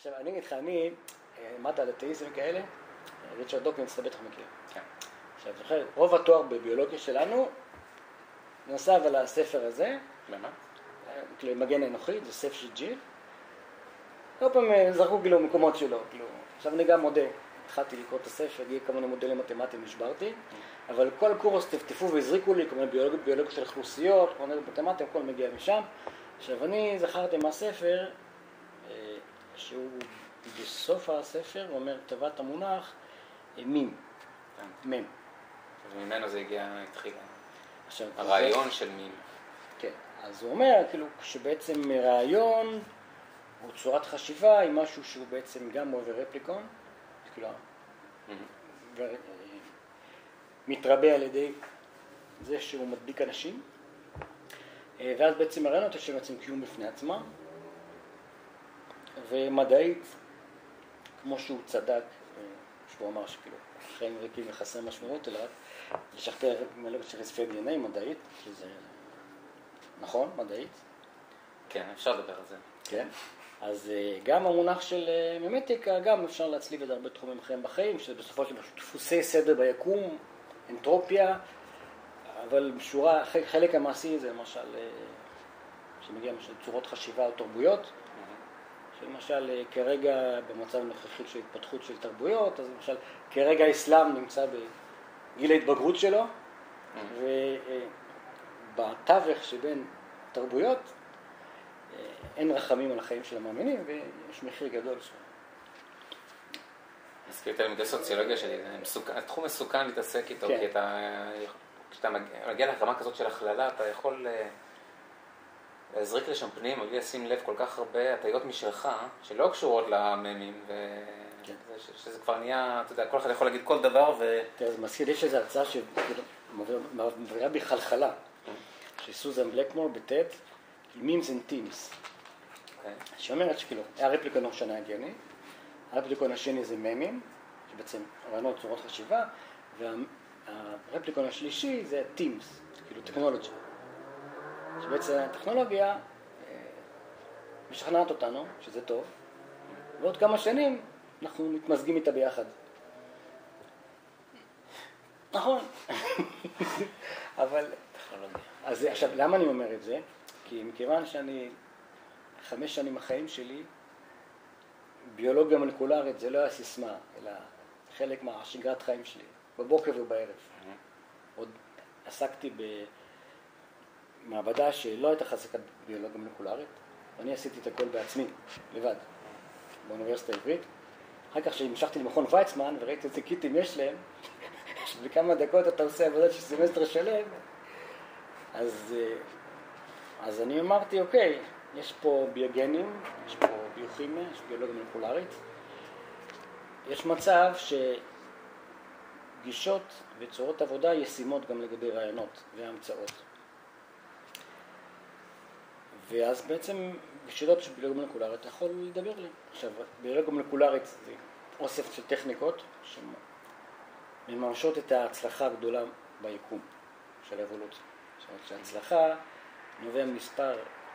עכשיו, אני אגיד לך, אני למדת על אתאיזם כאלה, ריצ'רד דוקינס, אתה בטח מכיר. כן. עכשיו, זוכר, רוב התואר בביולוגיה שלנו נוסף על הספר הזה. באמת? כאילו, מגן האנוכי, זה ספר של ג'יל. כל פעם זרקו כאילו מקומות שלו, כאילו. עכשיו אני גם מודה, התחלתי לקרוא את הספר, הגיע כמה מודלים מתמטיים, נשברתי, אבל כל קורס טפטפו והזריקו לי, כמו ביולוגיה של אוכלוסיות, כמו מתמטיים, הכל מגיע משם. עכשיו, אני זכרתי מהספר, שהוא בסוף הספר, הוא אומר, טבעת המונח, מים. מם. וממנו זה התחיל הרעיון של מים. כן, אז הוא אומר, כאילו, שבעצם רעיון הוא צורת חשיבה עם משהו שהוא בעצם גם עובר רפליקון, כאילו, מתרבה על ידי זה שהוא מדביק אנשים, ואז בעצם הרעיונות יש בעצם קיום בפני עצמם, ומדעית, כמו שהוא צדק, שהוא אמר שכאילו, חיים ריקים וחסר משמעות, אלא לשכתר מלא של רצפי DNA מדעית, שזה נכון, מדעית. כן, אפשר לדבר על זה. כן, אז גם המונח של מימטיקה, גם אפשר להצליב את הרבה תחומים אחרים בחיים, שזה בסופו של דבר דפוסי סדר ביקום, אנטרופיה, אבל בשורה, חלק המעשי זה למשל, שמגיע למשל צורות חשיבה או תרבויות, שלמשל כרגע במצב הנוכחי של התפתחות של תרבויות, אז למשל כרגע האסלאם נמצא בגיל ההתבגרות שלו, ובתווך שבין תרבויות אין רחמים על החיים של המאמינים, ויש מחיר גדול שם. אז כאילו תלמידי סוציולוגיה שלי, התחום מסוכן להתעסק איתו, כי כשאתה מגיע לרמה כזאת של הכללה, אתה יכול להזריק לשם פנים, בלי לשים לב כל כך הרבה הטיות משלך, שלא קשורות לממים, שזה כבר נהיה, אתה יודע, כל אחד יכול להגיד כל דבר תראה, אז מזכיר, יש איזו הרצאה שמעבירה בי חלחלה, של סוזן בלקמור בטד, memes and teams. שאומרת שכאילו, הרפליקון הראשון היה גני, הרפליקון השני זה ממים, שבעצם רעיונות צורות חשיבה, והרפליקון השלישי זה teams, כאילו טכנולוגיה. שבעצם הטכנולוגיה משכנעת אותנו, שזה טוב, ועוד כמה שנים אנחנו מתמזגים איתה ביחד. נכון. אבל... אז עכשיו, למה אני אומר את זה? כי מכיוון שאני 5 שנים החיים שלי, ביולוגיה מולקולרית זה לא היה סיסמה, אלא חלק מהשגרת חיים שלי, בבוקר ובערב. עוד עסקתי במעבדה שלא הייתה חזקת ביולוגיה מולקולרית, ואני עשיתי את הכל בעצמי, לבד, באוניברסיטה העברית. אחר כך שהמשכתי למכון ויצמן וראיתי איזה קיטים יש להם, שבכמה דקות אתה עושה עבודה של סמסטר שלם, אז אני אמרתי, אוקיי, יש פה ביוגנים, יש פה ביוכימיה, יש ביולוגיה מולקולרית. יש מצב שגישות וצורות עבודה ישימות גם לגבי רעיונות והמצאות. ואז בעצם בשיטות של ביולוגיה מולקולרית אתה יכול לדבר עליהן. עכשיו, ביולוגיה מולקולרית זה אוסף של טכניקות שמממשות את ההצלחה הגדולה ביקום של האבולוציה. זאת אומרת שההצלחה נובע מספר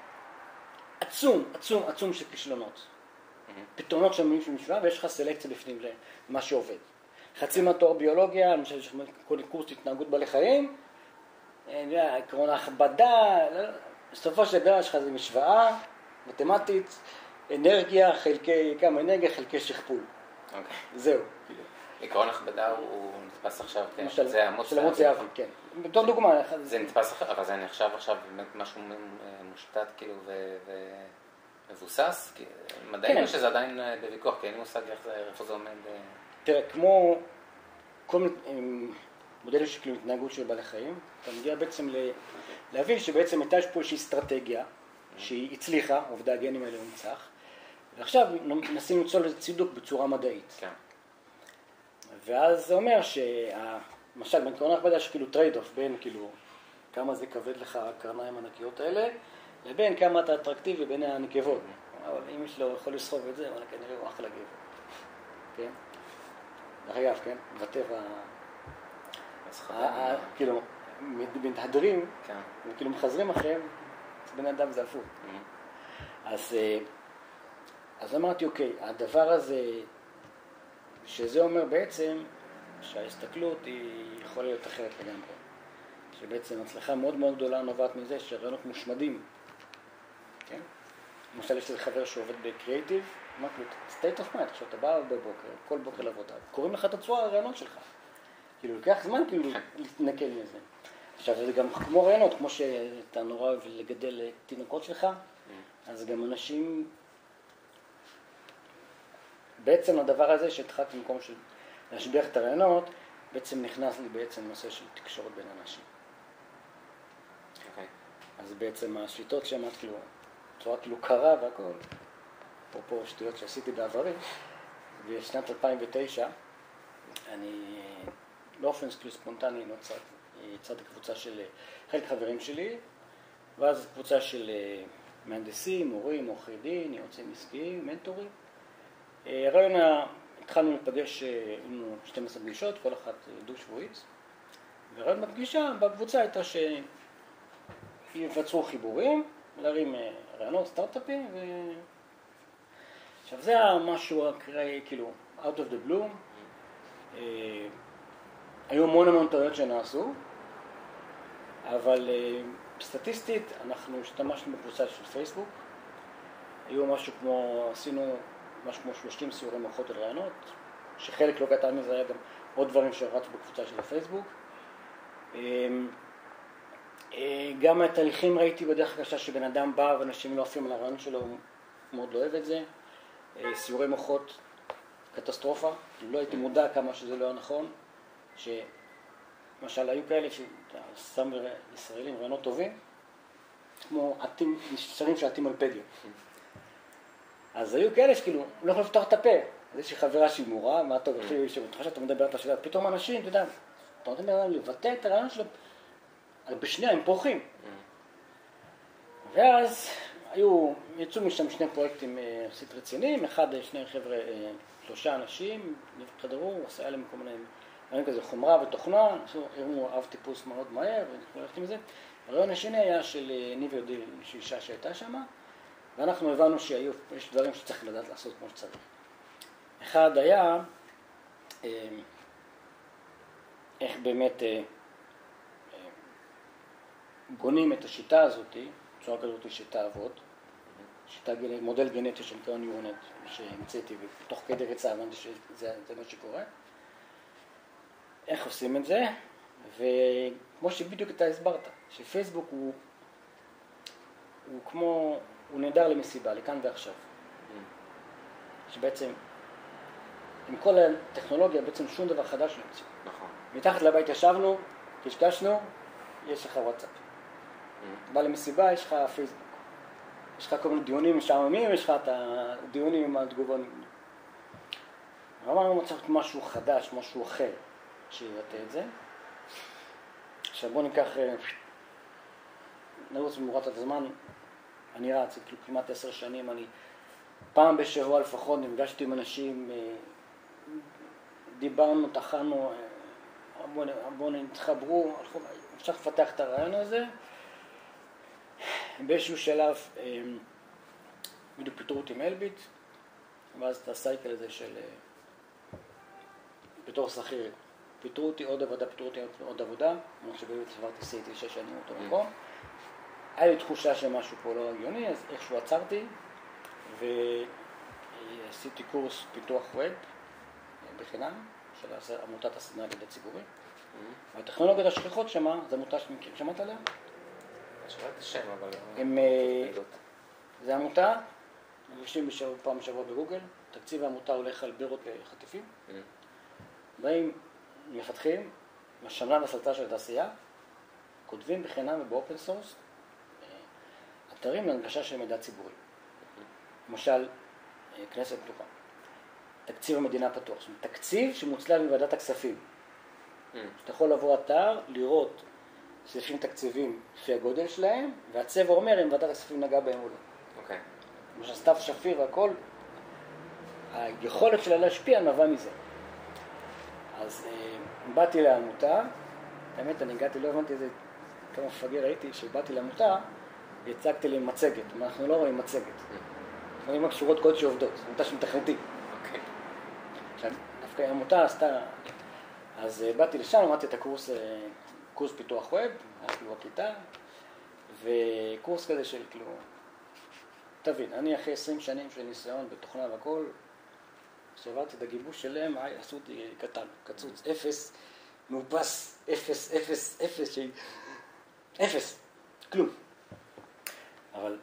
עצום של כישלונות. פתרונות שמיים של משוואה, ויש לך סלקציה בפנים למה שעובד. חצי מהתואר ביולוגיה, למשל יש כל קורס התנהגות בעלי חיים, עקרון ההכבדה, בסופו של דבר יש לך איזו משוואה מתמטית, אנרגיה, כמה אנרגיה, חלקי שכפול. זהו. עקרון ההכבדה הוא נתפס עכשיו, כן? זה עמוד זהבי, כן. בתור דוגמה. זה נתפס אחר, אבל זה נחשב עכשיו באמת משהו מושתת כאילו ומבוסס? מדעים שזה עדיין בוויכוח, כי אין לי מושג איפה זה עומד. תראה, כמו כל מודלים של התנהגות של בעלי חיים, אתה מגיע בעצם להבין שבעצם הייתה פה איזושהי אסטרטגיה שהיא הצליחה, עובדה הגנים האלה הונצח, ועכשיו מנסים למצוא לזה צידוק בצורה מדעית. כן. ואז זה אומר למשל, בעקרון ההכבדה יש כאילו טרייד אוף בין כאילו כמה זה כבד לך הקרניים הענקיות האלה, לבין כמה אתה אטרקטיבי בין הנקבות. אבל אם יש לו יכול לסחוב את זה, אבל כנראה הוא אחלה גבר. כן? דרך אגב, כן? בטבע, כאילו, מתהדרים, וכאילו מחזרים אחריהם, אז בן אדם זה הפוך. אז אז אמרתי, אוקיי, הדבר הזה, שזה אומר בעצם שההסתכלות היא יכולה להיות אחרת לגמרי. שבעצם הצלחה מאוד מאוד גדולה נובעת מזה שרעיונות מושמדים. כן? למשל, יש לי חבר שעובד בקריאיטיב, אמרתי לו, state of mind, עכשיו אתה בא בבוקר, כל בוקר לעבודה, קוראים לך את הצורה הרעיונות שלך. כאילו, לוקח זמן כאילו להתנקל מזה. עכשיו, זה גם כמו רעיונות, כמו שאתה נורא אוהב לגדל תינוקות שלך, אז גם אנשים, בעצם הדבר הזה שהתחלתי במקום של להשביח את הרעיונות, בעצם נכנס לי בעצם נושא של תקשורת בין אנשים. אז בעצם השיטות שאמרת כאילו, צורה כאילו קרה והכל, פה שטויות שעשיתי בעברי, בשנת 2009, אני באופן כאילו ספונטני יצרתי קבוצה של חלק חברים שלי, ואז קבוצה של מהנדסים, מורים, עורכי דין, יועצים עסקיים, מנטורים. הרעיון, התחלנו לפגש עם 12 פגישות, כל אחת דו-שבועית, והרעיון בפגישה בקבוצה הייתה שיבצרו חיבורים, להרים רעיונות, סטארט-אפים, עכשיו זה המשהו אקראי, כאילו, out of the blue. היו המון טעויות שנעשו, אבל סטטיסטית אנחנו השתמשנו בקבוצה של פייסבוק. עשינו משהו כמו 30 סיורי מערכות על רעיונות, שחלק לא קטן מזה היה גם עוד דברים שרצו בקבוצה של הפייסבוק. גם התהליכים ראיתי בדרך קשה שבן אדם בא ואנשים לא עפים על הרעיון שלו, הוא מאוד לא אוהב את זה. סיורי מוחות, קטסטרופה, לא הייתי מודע כמה שזה לא היה נכון, למשל היו כאלה ששם ישראלים רעיונות טובים, כמו שרים של עטים על פדיו. אז היו כאלה שכאילו, לא יכול לפתוח את הפה. אז יש לי חברה שהיא מורה, מה טוב, שבתך שאתה מדברת על השאלה, פתאום אנשים, אתה יודע, אתה נותן להם לבטא את הרעיון שלו, בשנייה הם פורחים. ואז יצאו משם שני פרויקטים עשית רציניים, שני חבר'ה, 3 אנשים, נבחדרו, עשה להם כל מיני, רעיון כזה חומרה ותוכנה, הראו אב טיפוס מאוד מהר, ואנחנו הולכת עם זה. הרעיון השני היה של ניב יודי, אישה שהייתה שם, ואנחנו הבנו שיש דברים שצריך לדעת לעשות כמו שצריך. אחד היה, איך באמת בונים את השיטה הזאת, בצורה כזאת שיטה אבות, מודל גנטי שנקרא NeuroNet, שהמצאתי, ותוך כדי ריצה הבנתי שזה מה שקורה. איך עושים את זה? וכמו שבדיוק אתה הסברת, שפייסבוק הוא נהדר למסיבה, לכאן ועכשיו. שבעצם, עם כל הטכנולוגיה, בעצם שום דבר חדש לא המציאו. נכון. מתחת לבית ישבנו, קשקשנו, יש לך וואטסאפ. בא למסיבה, יש לך פייסבוק. יש לך כל מיני דיונים משעממים, יש לך את הדיונים עם התגובות. אמרנו צריך משהו חדש, משהו אחר, שיבטא את זה. עכשיו בואו ניקח, נרוץ במורת הזמן, אני רץ, כמעט 10 שנים, אני פעם בשבוע לפחות נפגשתי עם אנשים, דיברנו, טחנו, בואו נתחברו, אפשר לפתח את הרעיון הזה. באיזשהו שלב, בדיוק פיתרו אותי מאלביט, ואז את הסייקל הזה של בתור שכיר. פיתרו אותי עוד עבודה, אני חושב באמת עברתי סייטי 6 שנים אותו מקום. היה לי תחושה שמשהו פה לא הגיוני, אז איכשהו עצרתי, ועשיתי קורס פיתוח ווב בחינם, של עמותת הסדנה לידע ציבורי. והטכנולוגיות השכיחות שמה, זו עמותה שמכיר, שמעת עליה? שמעתי שם, אבל... זה עמותה, יושבים פעם בשבוע בגוגל, תקציב העמותה הולך על בירות וחטיפים, באים מפתחים, משמנן הסלטה של התעשייה, כותבים בחינם ובאופן סורס, אתרים להנגשה של מידע ציבורי. למשל, כנסת פתוחה, תקציב המדינה פתוח, זאת אומרת, תקציב שמוצלב מוועדת הכספים. שאתה יכול לבוא אתר, לראות סעיפים תקציבים לפי הגודל שלהם, והצבע אומר אם ועדת הכספים נגע בהם או לא. אוקיי. למשל, סתיו שפיר והכל, היכולת שלה להשפיע נבע מזה. אז באתי לעמותה, האמת אני הגעתי, לא הבנתי איזה כמה מפגר הייתי, שבאתי לעמותה, והצגתי לי מצגת, אנחנו לא רואים מצגת. דברים הקשורות קוד שעובדות, זו עמותה שמתכנתים. אוקיי. עכשיו, דווקא העמותה עשתה, אז באתי לשם, למדתי את קורס פיתוח ווב, היה כאילו בכיתה, וקורס כזה של כאילו, תבין, אני אחרי 20 שנים של ניסיון בתוכנה והכל, כשעברתי את הגיבוש שלהם, עשו אותי קטן, קצוץ, 0, מאופס, 0, 0, 0, 0, כלום. אבל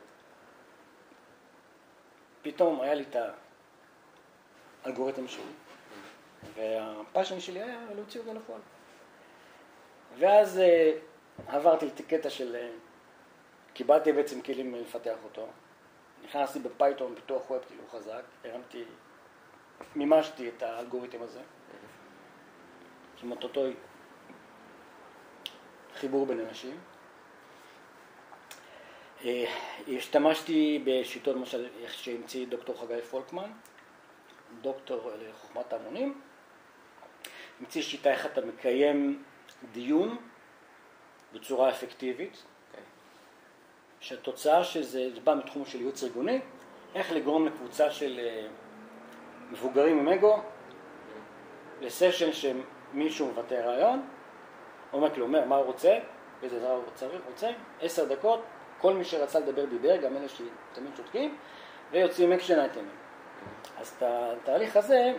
פתאום היה לי את האלגוריתם שלי, והפאשן שלי היה להוציא אותו לפועל. ואז עברתי את הקטע של, קיבלתי בעצם כלים לפתח אותו. נכנסתי בפייתון, פיתוח ווב כאילו חזק, מימשתי את האלגוריתם הזה. כמעט אותו חיבור בין אנשים. השתמשתי בשיטות, למשל, איך שהמציא דוקטור חגי פולקמן, דוקטור לחוכמת ההמונים. המציא שיטה איך אתה מקיים דיון בצורה אפקטיבית, שהתוצאה שזה בא מתחום של ייעוץ ארגוני, איך לגרום לקבוצה של מבוגרים עם אגו, לסשן שמישהו מבטא רעיון, אומר מה הוא רוצה, איזה עזרה הוא רוצה, 10 דקות, כל מי שרצה לדבר דיבר, גם אלה שתמיד שותקים, ויוצאים אקשן אייטמים. אז את התהליך הזה,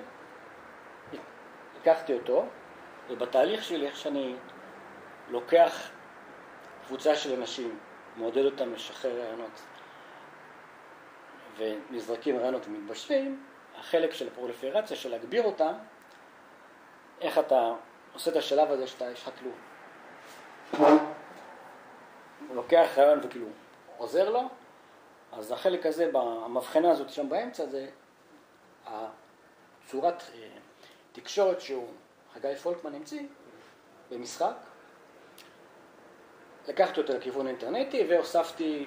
לקחתי אותו, ובתהליך שלי, איך שאני לוקח קבוצה של אנשים, מעודד אותם לשחרר רעיונות, ונזרקים רעיונות ומתבשלים, החלק של הפרוליפרציה, של להגביר אותם, איך אתה עושה את השלב הזה שאתה יש לך כלום. הוא לוקח רעיון וכאילו עוזר לו, אז החלק הזה, במבחנה הזאת שם באמצע, זה הצורת תקשורת שהוא חגי פולקמן המציא במשחק. לקחתי אותו לכיוון האינטרנטי והוספתי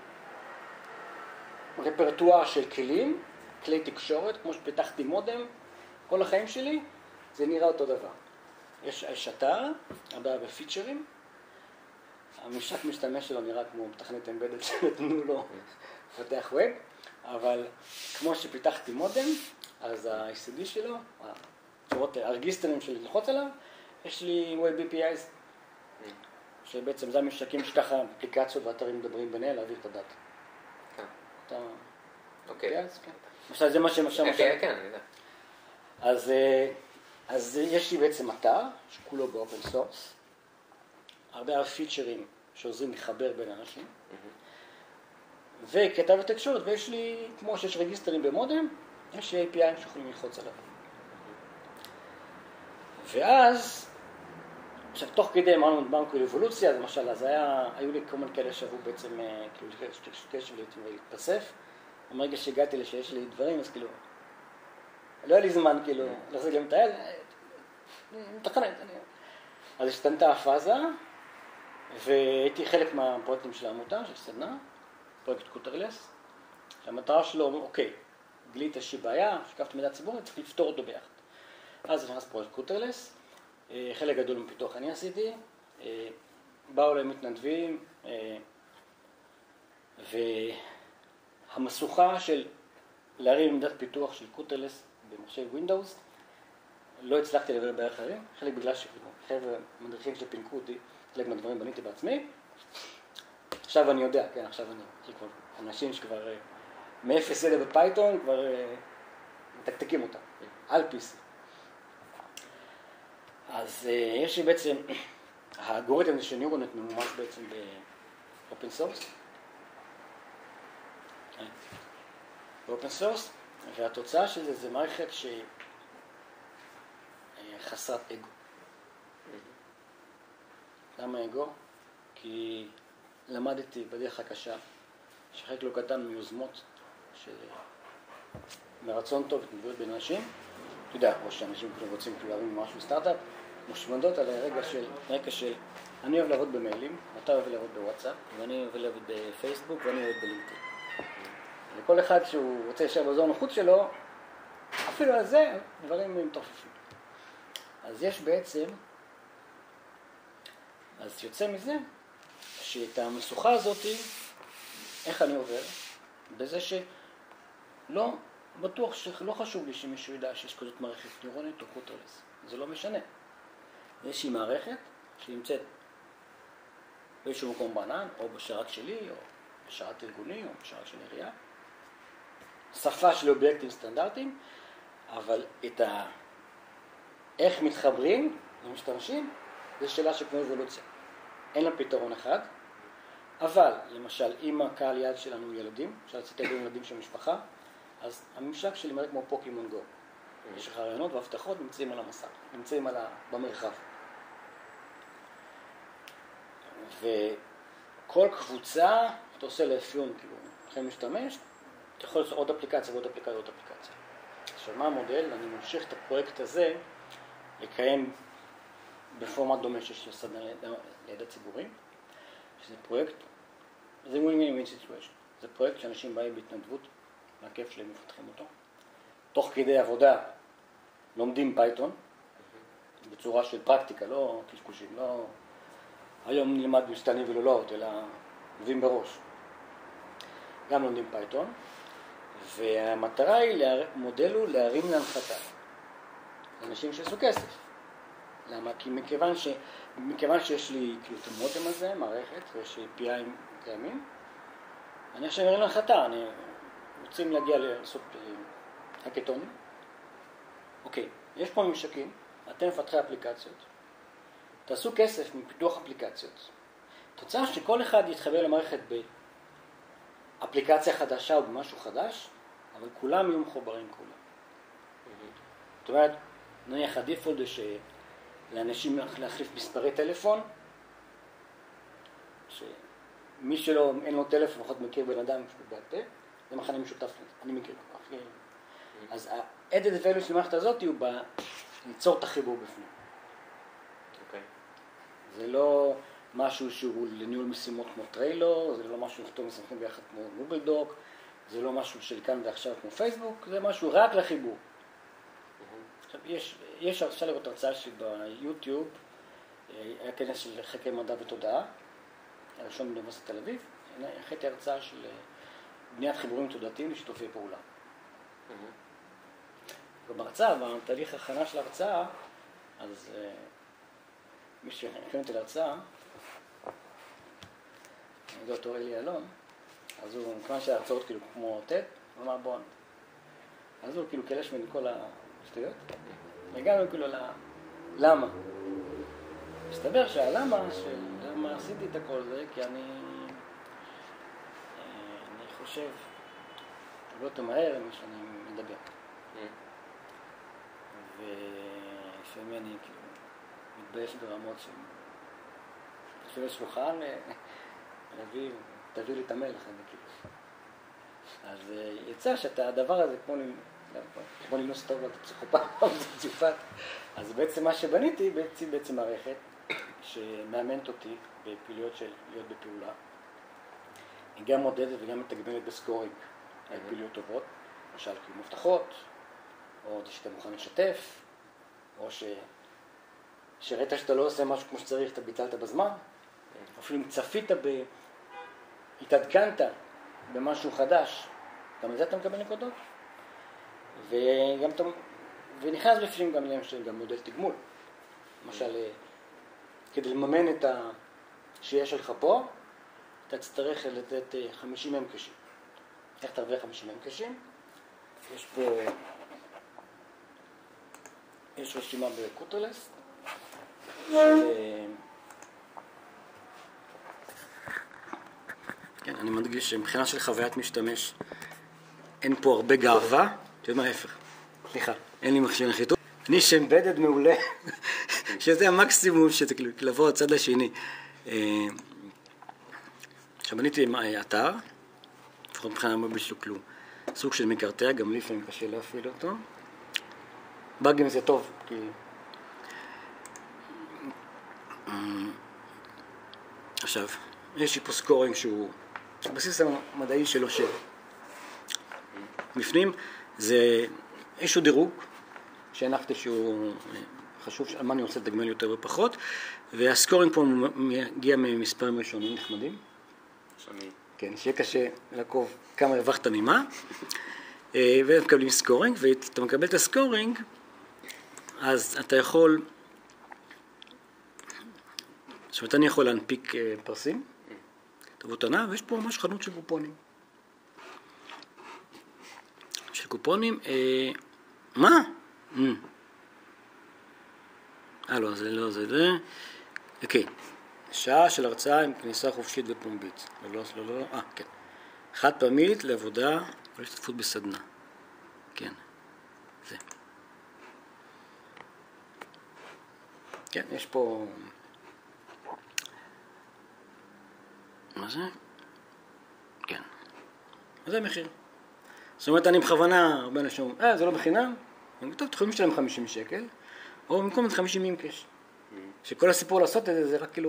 רפרטואר של כלים, כלי תקשורת, כמו שפיתחתי מודם כל החיים שלי, זה נראה אותו דבר. יש אתר, הבא בפיצ'רים, הממשק משתמש שלו נראה כמו מתכנת אמבדד שנתנו לו לפתח ווב, אבל כמו שפיתחתי מודם, אז ה-ICD שלו, הרגיסטרים שלי ללחוץ עליו, יש לי Web APIs, שבעצם זה הממשקים שככה אפליקציות ואתרים מדברים ביניהם להעביר את הדאטה. אתה... אוקיי. למשל, זה מה שמשל... כן, אני יודע. אז יש לי בעצם אתר, שכולו באופן סורס, הרבה פיצ'רים שעוזרים לחבר בין אנשים, וכתב התקשורת, ויש לי, כמו שיש רגיסטרים במודם, יש לי API שיכולים ללחוץ עליו. ואז, עכשיו, תוך כדי אמרנו כאילו אבולוציה, למשל, אז היו לי כל מיני כאלה שעברו בעצם, כאילו, קשב להתפסף, ומרגע שהגעתי שיש לי דברים, אז כאילו, לא היה לי זמן, כאילו, להחזיק להם את היד, מתכנת. אז השתנתה הפאזה, והייתי חלק מהפרויקטים של העמותה, של סדנה, פרויקט קוטרלס, שהמטרה שלו, אוקיי, גילית איזושהי בעיה, שיקפתי מידע ציבורי, צריך לפתור אותו ביחד. אז נכנס פרויקט קוטרלס, חלק גדול מפיתוח אני עשיתי, באו להם מתנדבים, והמסוכה של להרים עמדת פיתוח של קוטרלס במחשב ווינדאוס, לא הצלחתי להעביר בערך אחרים, חלק בגלל שחבר'ה מדריכים שפינקו אותי, חלק מהדברים בניתי בעצמי. עכשיו אני יודע, כן, עכשיו אני, יש כבר אנשים שכבר מאפס ידע בפייתון, כבר מתקתקים אותם, על PC. אז יש לי בעצם, האלגוריתם הזה של NeuroNet ממומש בעצם באופן סורס. באופן סורס, והתוצאה של זה מערכת שהיא חסרת אגו. למה אגו? כי למדתי בדרך הקשה, שחלק לא קטן מיוזמות מרצון טוב התנדבויות בין אנשים. אתה יודע, או שאנשים רוצים להרים משהו סטארט-אפ, מושמדות על רקע של אני אוהב לעבוד במיילים, אתה אוהב לעבוד בוואטסאפ, ואני אוהב לעבוד בפייסבוק, ואני אוהב בלינקדאין. לכל אחד שהוא רוצה להישאר באזור הנוחות שלו, אפילו על זה דברים מתרופפים. אז יש בעצם, אז יוצא מזה, שאת המסוכה הזאת, איך אני עובר? בזה לא, בטוח שלא חשוב לי שמישהו ידע שיש כזאת מערכת NeuroNet או Kuterless. זה לא משנה. יש לי מערכת שנמצאת באיזשהו מקום בענן, או בשרת שלי, או בשרת ארגוני, או בשרת של עירייה. שפה של אובייקטים סטנדרטיים, אבל איך מתחברים ומשתמשים, זו שאלה שכמו אבולוציה. אין לה פתרון אחד, אבל למשל, אם הקהל יעד שלנו הוא ילדים, כשרציתי לדבר עם ילדים של משפחה, אז הממשק שלי מראה כמו פוקימון גו. יש לך רעיונות והבטחות נמצאים על המסך, נמצאים במרחב. וכל קבוצה, אתה עושה לאפיון, כאילו, אחרי משתמש, אתה יכול לעשות עוד אפליקציה ועוד אפליקציה ועוד אפליקציה. עכשיו, מה המודל? אני ממשיך את הפרויקט הזה לקיים בפורמט דומה שיש לסדנה לידע ציבורי, שזה פרויקט, זה win-win situation. זה פרויקט שאנשים באים בהתנדבות, מהכיף שלהם מפתחים אותו. תוך כדי עבודה לומדים פייתון, בצורה של פרקטיקה, לא קשקושים, לא היום נלמד משתנים ולולות, אלא מביאים בראש. גם לומדים פייתון, והמטרה היא, מודל הוא להרים להנחתה. אנשים שעשו כסף. למה? כי מכיוון שיש לי כאילו את המודם הזה, מערכת, ויש לי PI קיימים, אני עכשיו מרים להנחתה, אני רוצים להגיע לעשות הקטונים. אוקיי, יש פה ממשקים, אתם מפתחי אפליקציות, תעשו כסף מפיתוח אפליקציות. תוצאה שכל אחד יתחבר למערכת באפליקציה חדשה או במשהו חדש, אבל כולם יהיו מחוברים כולם. זאת אומרת, נניח הדיפולט זה שלאנשים להחליף מספרי טלפון, שמי שלא, אין לו טלפון, לפחות מכיר בן אדם בעל פה, זה מכנה משותף, אני מכיר כל כך. אז ה-added value של המערכת הזאת הוא ליצור את החיבור בפנים. זה לא משהו שהוא לניהול משימות כמו טריילור, זה לא משהו לכתוב מסמכים ביחד כמו גוגל דוק, זה לא משהו של כאן ועכשיו כמו פייסבוק, זה משהו רק לחיבור. עכשיו, אפשר לראות הרצאה שלי ביוטיוב, היה כנס של חקר מדע ותודעה, הראשון באוניברסיטת תל אביב, החלטתי הרצאה של בניית חיבורים תודעתיים לשיתופי פעולה. ובהרצאה, בתהליך הכנה של ההרצאה, אז מי שהכין אותי להרצאה, דוקטור אלי אלון, אז הוא, מכיוון שההרצאות כאילו כמו טט, הוא אמר בואו. אז הוא כאילו קלש מן כל השטויות, והגענו כאילו למה. מסתבר שהלמה של למה עשיתי את הכל זה, כי אני חושב הרבה יותר מהר ממה שאני מדבר. ולפעמים אני כאילו מתבייש ברמות של אפילו שולחן, תביא לי את המלך, אני כאילו. אז יצא שאתה הדבר הזה כמו לנוס טוב ואתה פסיכופת, זה ציופת. אז בעצם מה שבניתי, בעצם מערכת שמאמנת אותי בפעילויות של להיות בפעולה. היא גם מודדת וגם מתגמלת בסקורינג על פעילויות טובות, למשל כאילו מובטחות, או שאתה מוכן לשתף, או שראית שאתה לא עושה משהו כמו שצריך, אתה ביטלת בזמן, אפילו אם צפית התעדכנת במשהו חדש, גם על זה אתה מקבל נקודות. ונכנס בפנים גם גם מודל תגמול. למשל, כדי לממן את שיש שלך פה, אתה תצטרך לתת 50 מהם קשים. איך תרוויח 50 מהם קשים? יש פה, יש רשימה בקוטרלס. כן, אני מדגיש שמבחינה של חוויית משתמש, אין פה הרבה גאווה, אתה יודע מה ההפך? סליחה, אין לי מכשיר נחיתות. אני שמבדד מעולה, שזה המקסימום, שזה כאילו לבוא הצד השני. עכשיו בניתי אתר, לפחות מבחינה מה בשלו כלום. סוג של מקרטע, גם לפעמים קשה להפעיל אותו. באגים זה טוב, כי... עכשיו, יש לי פה סקורינג שהוא... הבסיס המדעי שלו שבע. בפנים זה איזשהו דירוג שהנחתי שהוא חשוב על מה אני רוצה לתגמל יותר ופחות, והסקורינג פה מגיע ממספרים ראשונים נחמדים. כן, שיהיה קשה לעקוב כמה הרווחת ממה. ומקבלים סקורינג, ואתה מקבל את הסקורינג, אז אתה יכול, זאת אומרת, אני יכול להנפיק פרסים, טובות עונה, ויש פה ממש חנות של קופונים. של קופונים, מה? לא, זה לא, זה. אוקיי. שעה של הרצאה עם כניסה חופשית ופומבית. לא, כן. חד פעמית לעבודה או להשתתפות בסדנה. כן. זה. כן, יש פה... מה זה? כן. זה המחיר. זאת אומרת, אני בכוונה, הרבה אנשים, זה לא בחינם. טוב, תוכלים לשלם 50 שקל, או במקום זה 50 מינקש. שכל הסיפור לעשות את זה, זה רק כאילו...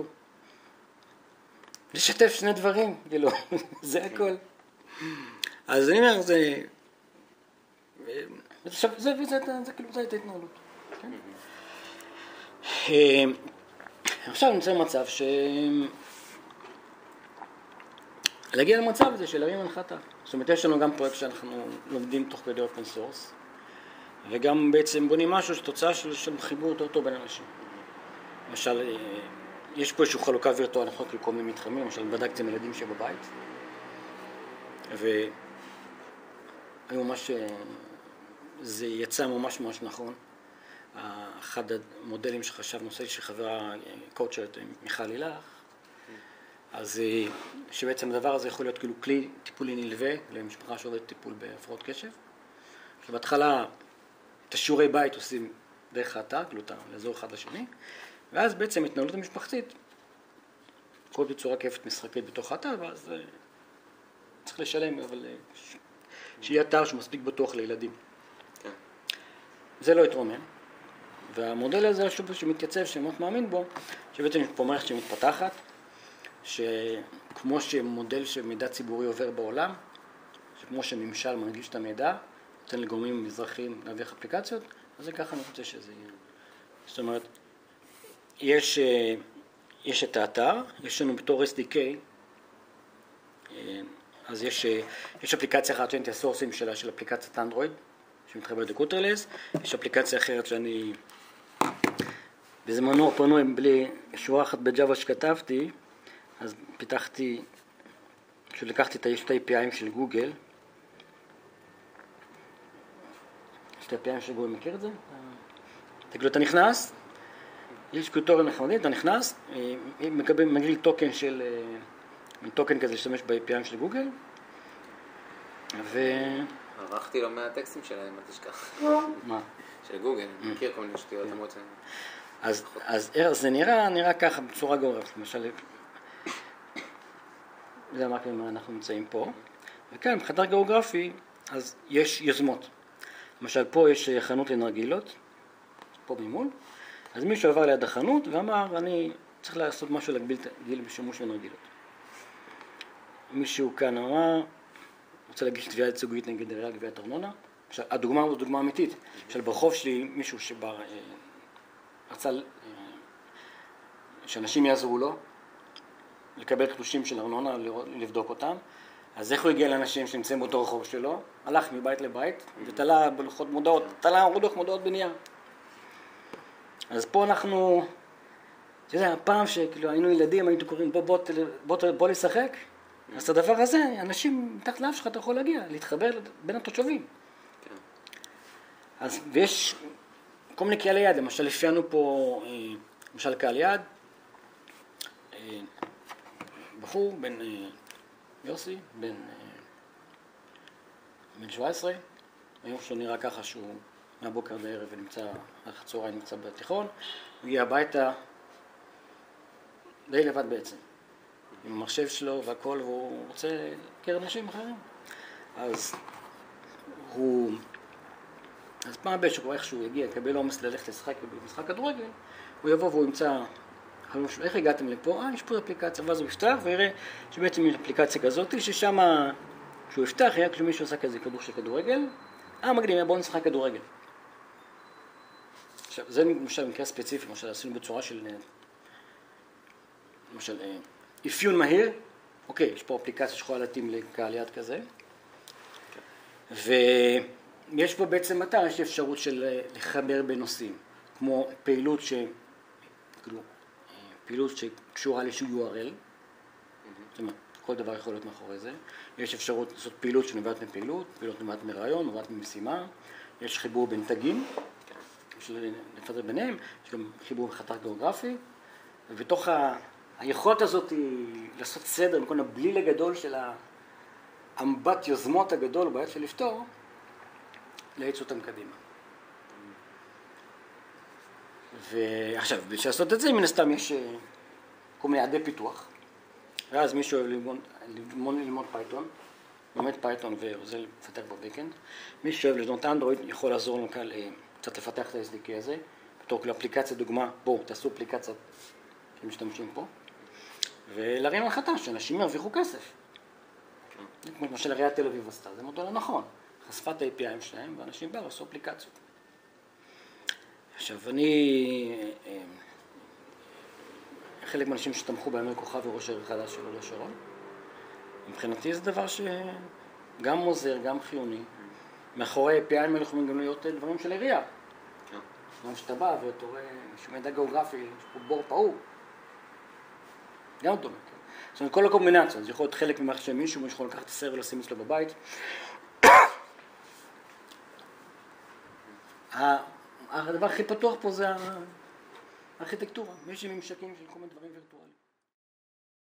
לשתף שני דברים, כאילו, זה הכל. אז אני אומר, זה כאילו, זה ההתנהלות. עכשיו נמצא במצב להגיע למצב הזה של להרים הנחתה. זאת אומרת, יש לנו גם פרויקט שאנחנו לומדים תוך כדי אופן סורס, וגם בעצם בונים משהו שתוצאה של חיבור יותר טוב בין אנשים. למשל, יש פה איזושהי חלוקה וירטואלית לכל מיני מתחמים, למשל בדקתי עם ילדים שבבית, והיו ממש, זה יצא ממש ממש נכון. אחד המודלים שחשב נושא שחברה קואוצ'רית מיכל לילך, אז שבעצם הדבר הזה יכול להיות כאילו כלי טיפולי נלווה למשפחה שעובדת טיפול בהפרעות קשב. שבהתחלה את השיעורי בית עושים דרך האתר, כאילו לאזור אחד לשני, ואז בעצם התנהלות המשפחתית, כל בצורה כיפת משחקית בתוך האתר, ואז צריך לשלם, אבל שיהיה אתר שמספיק בטוח לילדים. כן. זה לא יתרומם. והמודל הזה שמתייצב, שמאוד מאמין בו, שבעצם יש פה מערכת שמתפתחת, שכמו שמודל שמידע ציבורי עובר בעולם, שכמו שממשל מנגיש את המידע, נותן לגורמים מזרחיים להביא אפליקציות, אז זה ככה אני רוצה שזה יהיה. זאת אומרת, יש את האתר, יש לנו בתור SDK, אז יש אפליקציה אחת שאני הסורסים שלה, של אפליקציית אנדרואיד, שמתחברת לקוטרלס, יש אפליקציה אחרת שאני, בזמנו פנו בלי שורה אחת בג'אווה שכתבתי, אז פיתחתי, לקחתי את ה-API'ים של גוגל, יש את ה-API'ים של גוגל, מכיר את זה? תגידו, אתה נכנס, יש קיוטוריה נחמדית, אתה נכנס, מגדיל טוקן של, טוקן כזה להשתמש ב-API'ים של גוגל, ערכתי לו מהטקסטים שלהם, אל תשכח. מה? של גוגל, מכיר כל מיני שטויות, למרות ש... אז זה נראה ככה בצורה גורפת, למשל, זה אמרתי מה אנחנו נמצאים פה, וכאן בחדר גיאוגרפי, אז יש יוזמות. למשל פה יש חנות לנרגילות, פה ממול, אז מישהו עבר ליד החנות ואמר, אני צריך לעשות משהו להגביל את הגיל בשימוש בנרגילות. מישהו כאן אמר, רוצה להגיש תביעה ייצוגית נגד עירייה גביית ארנונה. הדוגמה היא דוגמה אמיתית. למשל ברחוב שלי מישהו רצה שאנשים יעזרו לו לקבל תלושים של ארנונה, לבדוק אותם. אז איך הוא הגיע לאנשים שנמצאים באותו רחוב שלו? הלך מבית לבית ותלה בלוחות מודעות, תלה לוח מודעות בנייר. אז פה אנחנו, אתה יודע, הפעם שכאילו היינו ילדים, היינו קוראים בוא לשחק, אז את הדבר הזה, אנשים מתחת לאף שלך אתה יכול להגיע, להתחבר בין התושבים. אז ויש כל מיני קהלי יד, למשל אפיינו פה, למשל קהל יד, בחור בן יוסי, בן 17, היום שהוא נראה ככה שהוא מהבוקר עד הערב ונמצא, אחר הצהריים נמצא בתיכון, הוא הגיע הביתה די לבד בעצם, עם המחשב שלו והכל, והוא רוצה להכיר אנשים אחרים. אז פעם הבא שהוא איכשהו יגיע, יקבל עומס ללכת לשחק במשחק כדורגל, הוא יבוא והוא ימצא, איך הגעתם לפה? יש פה אפליקציה, ואז הוא יפתח ויראה שבעצם יש אפליקציה כזאת, ששם כשהוא יפתח, יהיה כשמישהו עושה כזה כדור של כדורגל, מגניב, בואו נשחק כדורגל. עכשיו, זה למשל מקרה ספציפי, למשל עשינו בצורה של, למשל, אפיון מהיר, אוקיי, יש פה אפליקציה שיכולה להתאים לקהל יד כזה, ויש פה בעצם אתר, יש אפשרות של לחבר בנושאים, כמו פעילות שקשורה לאיזשהו URL, זאת אומרת, כל דבר יכול להיות מאחורי זה. יש אפשרות לעשות פעילות שנובעת מפעילות, פעילות נובעת מרעיון, נובעת ממשימה, יש חיבור בין תגים, יש לפזר ביניהם, יש גם חיבור בחתך גיאוגרפי, ובתוך היכולת הזאת היא לעשות סדר בכל הבליל הגדול של האמבט יוזמות הגדול בעיות של לפתור, להאיץ אותם קדימה. ועכשיו, בשביל לעשות את זה, מן הסתם יש כל מיני יעדי פיתוח, ואז מישהו אוהב ללמוד פייתון, לומד פייתון וזה לפתח בבקאנד. מי שאוהב לבנות אנדרואיד יכול לעזור לנו קצת לפתח את ה-SDK הזה, בתור אפליקציה דוגמה, בואו תעשו אפליקציה שמשתמשים פה, ולהרים להחלטה שאנשים ירוויחו כסף. כמו למשל עיריית תל אביב עשתה, זה מודל הנכון. חשפה את ה-API שלהם ואנשים באו עשו אפליקציות. עכשיו חלק מהאנשים שתמכו בימי כוכב וראש העיר החדש שלו לשרון. מבחינתי זה דבר שגם עוזר, גם חיוני. מאחורי API האלה יכולים גם להיות דברים של עירייה. גם שאתה בא ואתה רואה איזשהו מידע גיאוגרפי, יש פה בור פעור. גם דומה. זאת אומרת, כל הקומבינציה, זה יכול להיות חלק ממערכת של מישהו, מישהו יכול לקחת את הסרט ולשים אצלו בבית. הדבר הכי פתוח פה זה הארכיטקטורה. יש ממשקים של כל מיני דברים וירטואליים.